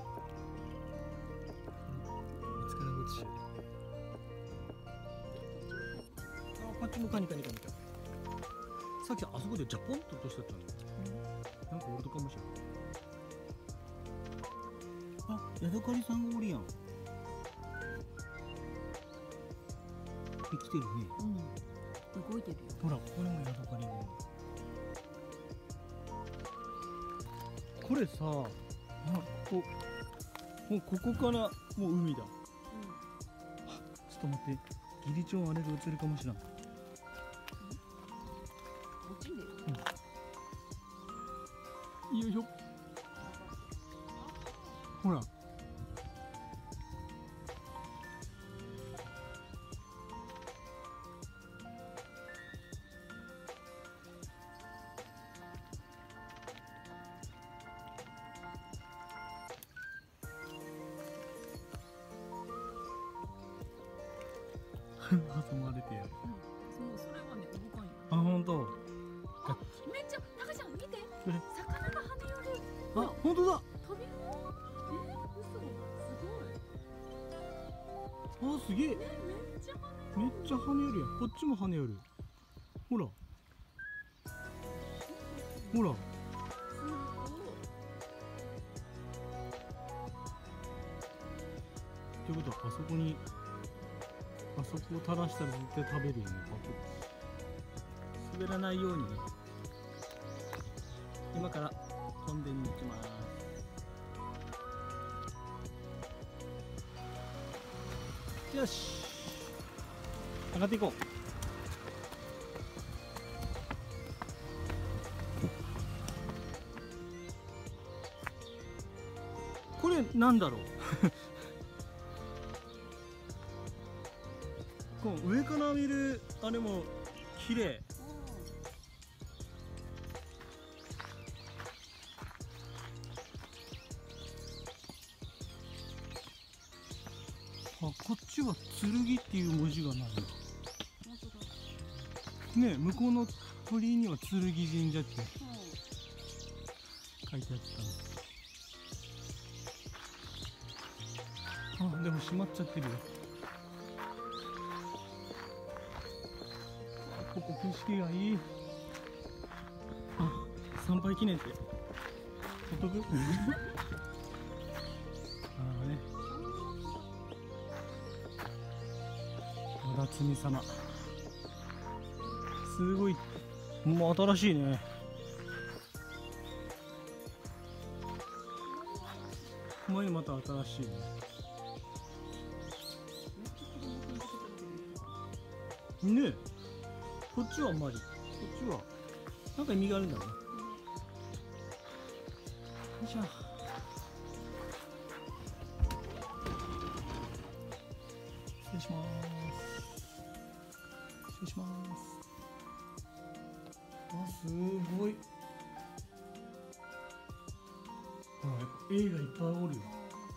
つからごつし。あ、こっちもカニカニカニカニ。さっきあそこでジャポンと落としてたの。なんかおるとかもしれん。あ、ヤドカリさんがおるやん。生きてるね。 動いてるよ。 ほら、ここにもヤドカリが。これさ、あ、こもうここからもう海だ。ちょっと待って、ギリチョウあれが映るかもしれん。 落ちんでる。 よいしょ。ほら。挟まれてやる。 そう、それはね、動かんよ。 あ、ほんと。 あ、めっちゃ、タカちゃん見て。 どれ？ 魚が跳ね寄る。 あ、ほんとだ。 飛び込む。嘘。すあ、すげえ。 ごい。めっちゃ跳ねめっちゃ跳ねよるやん。こっちも跳ねよる。ほら。ほら。 すごい。 ってことは、あそこに。あそこを垂らしたら絶対食べるよね。滑らないようにね。今から飛んでに行きます。よし。上がっていこう。これなんだろう。こう上から見るあれも綺麗。あ、こっちは剣っていう文字がないな。ねえ、向こうの鳥居には剣神社って書いてあったの。あ、でも閉まっちゃってるよ。ここ景色がいい。あ、参拝記念ってお得。ああね、和田摘様、すごい。もう新しいね。前また新しいね。ねえ、こっちはあんまり、こっちはなんか意味があるんだろうね。よいしょ。失礼します。失礼します。あ、すごい。あ、やっぱ絵がいっぱいおるよ。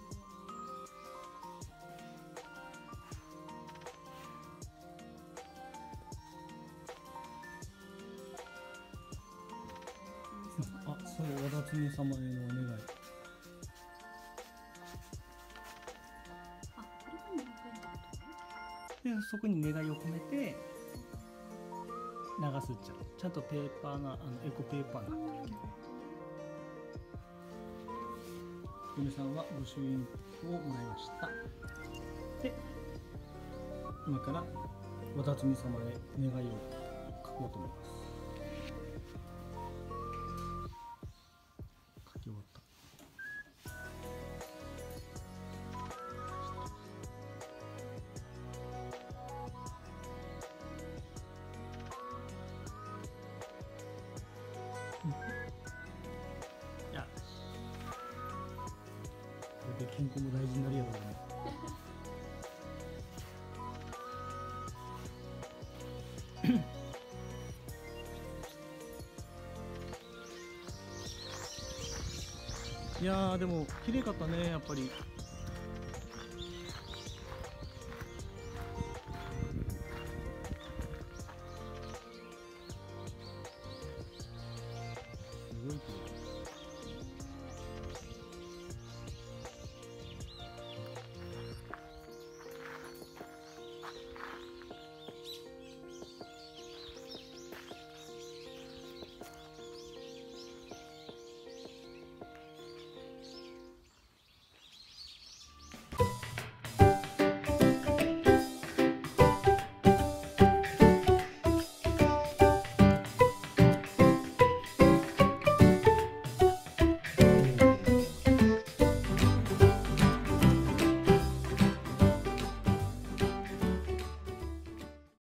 あ、そう、和田摘様へのお願い。 あ、これが200円ってことね。 で、そこに願いを込めて流すっちゃう。ちゃんとペーパーが、エコペーパーになってるけど。 嫁さんは御朱印をもらいました。で、今からわだつみ様へ願いを書こうと思います。書き終わった。よし。これで健康も大事になるやろうね。いやーでも綺麗かったね、やっぱり。